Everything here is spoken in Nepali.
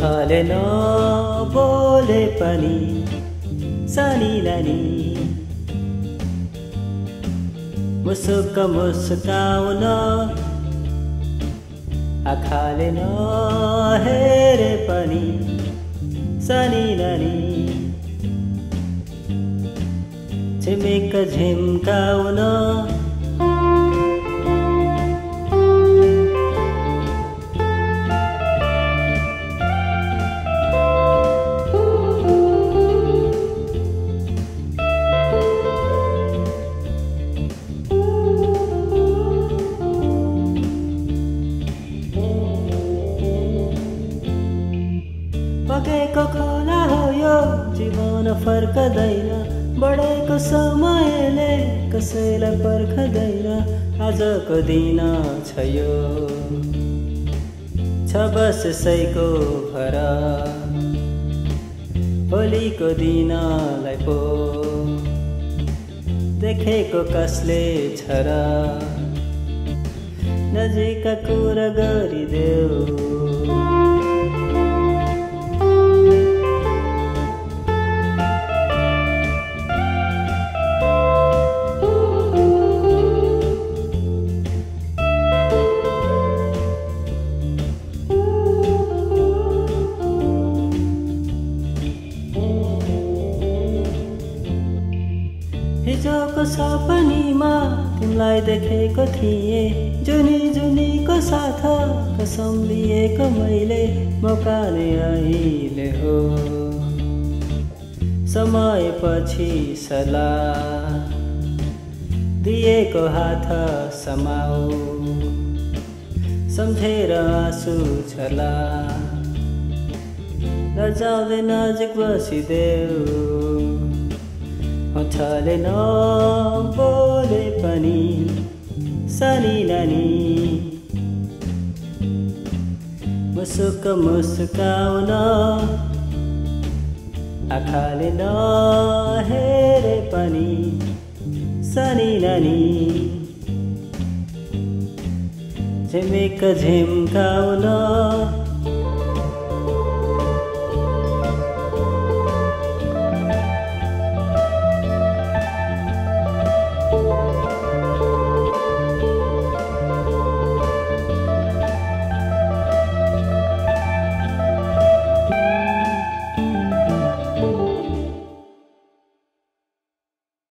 ओठले नबोले पनि सानी नानी मुसुक मुस्काउन आँखाले नहेरे पनि सानी नानी छिमेक झिम्काउन बगेको खोला हो यो जीवन फर्कदैन बढेको समयले कसैलाई पर्खदैन आजको दिन छ यो छ बसैको भर भोलिको दिनलाई पो देखेको कसले छ र नजिकका कुरा गरिदेऊ हिजोको सपनीमा तिमीलाई देखेको थिएँ जुनी जुनीको साथ कसम लिएको मैले मौका नै अहिले हो समयपछि सल्लाह दिएको हात समाऊ सम्झेर आँसु छला लजाउँदै नजिक बसिदेऊ ओठले नबोले पनि सानी नानी मुसुक मुस्काउन आँखाले नहेरे पनि सानी नानी झिमेक झिम्काउन